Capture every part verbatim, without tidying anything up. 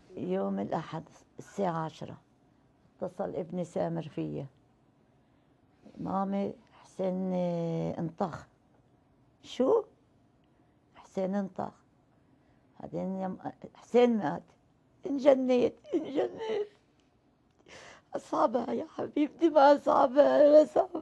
يوم الأحد الساعة عشرة اتصل ابني سامر فيا: مامي حسين انطخ. شو؟ حسين انطخ. بعدين يم... حسين مات. انجنيت انجنيت. أصابها يا حبيبتي، ما أصابها ولا أصابها.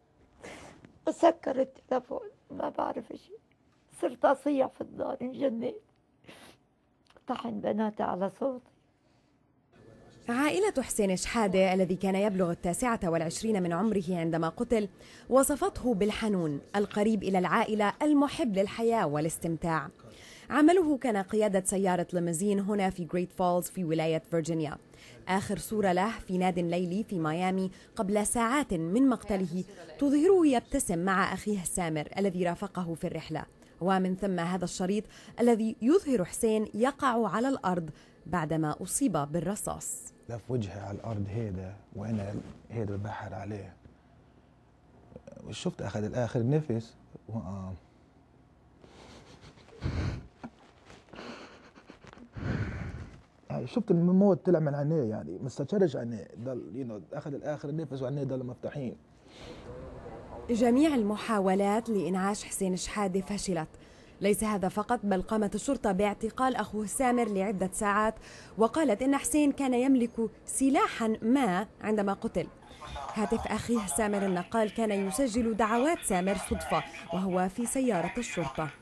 سكر التلفون، ما بعرف شيء. صرت أصيح في الدار، انجنيت. طحن بناتي على صوتي. عائلة حسين شحادة الذي كان يبلغ التاسعة والعشرين من عمره عندما قتل وصفته بالحنون القريب إلى العائلة المحب للحياة والاستمتاع. عمله كان قيادة سيارة ليموزين هنا في جريت فولز في ولاية فيرجينيا. آخر صورة له في ناد ليلي في ميامي قبل ساعات من مقتله تظهره يبتسم مع أخيه سامر الذي رافقه في الرحلة، ومن ثم هذا الشريط الذي يظهر حسين يقع على الأرض بعدما أصيب بالرصاص. لف وجهي على الأرض هيدا وأنا هيدا ببحر عليه، وشفت أخذ الآخر نفس وقام. يعني شفت الموت طلع من عينيه، يعني ما استشرش عينيه، ضل ينو أخذ الآخر نفس وعينيه ضل مفتوحين. جميع المحاولات لإنعاش حسين شحادة فشلت. ليس هذا فقط، بل قامت الشرطة باعتقال أخوه سامر لعدة ساعات، وقالت إن حسين كان يملك سلاحا ما عندما قتل. هاتف أخيه سامر النقال كان يسجل دعوات سامر صدفة وهو في سيارة الشرطة.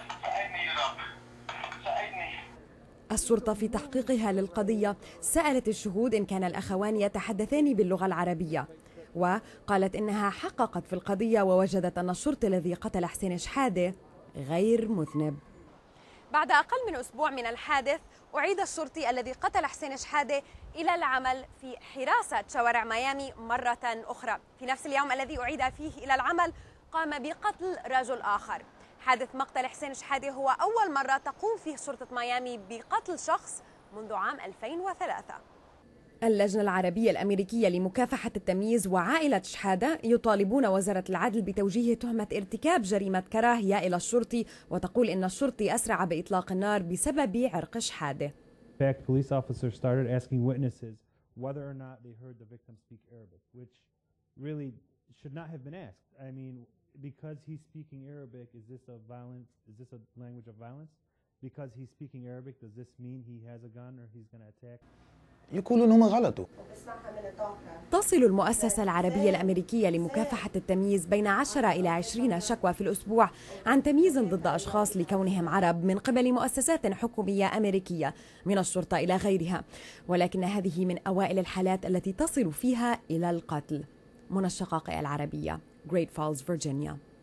الشرطة في تحقيقها للقضية سألت الشهود إن كان الأخوان يتحدثان باللغة العربية، وقالت إنها حققت في القضية ووجدت أن الشرطي الذي قتل حسين شحادة غير مذنب. بعد أقل من أسبوع من الحادث أعيد الشرطي الذي قتل حسين شحادة إلى العمل في حراسة شوارع ميامي مرة أخرى. في نفس اليوم الذي أعيد فيه إلى العمل قام بقتل رجل آخر. حادث مقتل حسين شحادة هو أول مرة تقوم فيه شرطة ميامي بقتل شخص منذ عام ألفين وثلاثة. اللجنة العربية الأمريكية لمكافحة التمييز وعائلة شحادة يطالبون وزارة العدل بتوجيه تهمة ارتكاب جريمة كراهية إلى الشرطي، وتقول إن الشرطي أسرع بإطلاق النار بسبب عرق شحادة. In fact, police officers started asking witnesses whether or not they heard the victim speak Arabic, which really should not have been asked. I mean, because he's speaking Arabic, is this a violence? Is this a language of violence? Because he's speaking Arabic, does this mean he has a gun or he's going to attack? يقولوا انهم غلطوا. تصل المؤسسة العربية الأمريكية لمكافحة التمييز بين عشرة إلى عشرين شكوى في الأسبوع عن تمييز ضد أشخاص لكونهم عرب من قبل مؤسسات حكومية أمريكية من الشرطة إلى غيرها، ولكن هذه من أوائل الحالات التي تصل فيها إلى القتل. من الشقائق العربية، Great Falls, Virginia.